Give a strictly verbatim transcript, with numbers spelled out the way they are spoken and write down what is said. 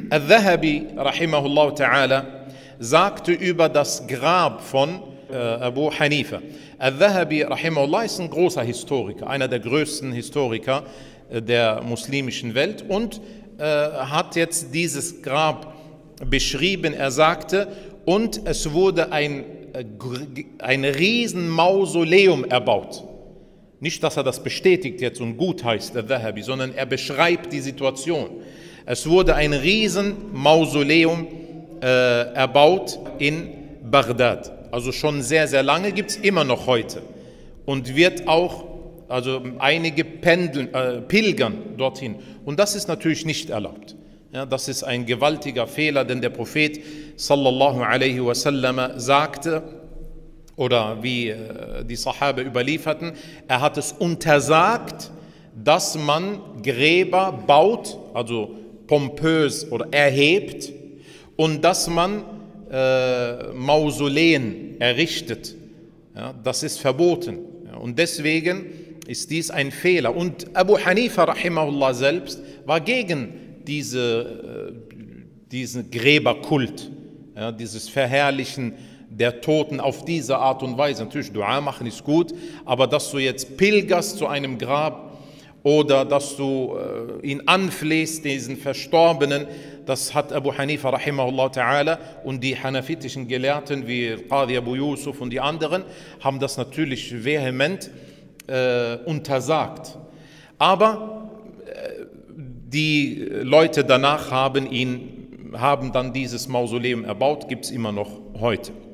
Al-Dhahabi, rahimahullah ta'ala, sagte über das Grab von äh, Abu Hanifa. Al-Dhahabi, rahimahullah, ist ein großer Historiker, einer der größten Historiker äh, der muslimischen Welt und äh, hat jetzt dieses Grab beschrieben. Er sagte, und es wurde ein, äh, ein riesen Mausoleum erbaut. Nicht, dass er das bestätigt jetzt und gut heißt, Al-Dhahabi, sondern er beschreibt die Situation. Es wurde ein riesen Mausoleum äh, erbaut in Bagdad. Also schon sehr, sehr lange, gibt es immer noch heute. Und wird auch, also einige pendeln, äh, pilgern dorthin. Und das ist natürlich nicht erlaubt. Ja, das ist ein gewaltiger Fehler, denn der Prophet sallallahu alaihi wasallam sagte, oder wie äh, die Sahabe überlieferten, er hat es untersagt, dass man Gräber baut, also pompös oder erhebt, und dass man äh, Mausoleen errichtet. Ja, das ist verboten. Ja, und deswegen ist dies ein Fehler. Und Abu Hanifa rahimahullah selbst war gegen diese, äh, diesen Gräberkult, ja, dieses Verherrlichen der Toten auf diese Art und Weise. Natürlich, Dua machen ist gut, aber dass du jetzt pilgerst zu einem Grab oder dass du äh, ihn anflehst, diesen Verstorbenen, das hat Abu Hanifa rahimahullah ta'ala und die hanafitischen Gelehrten wie Qadi Abu Yusuf und die anderen haben das natürlich vehement äh, untersagt. Aber äh, die Leute danach haben ihn, haben dann dieses Mausoleum erbaut, gibt es immer noch heute.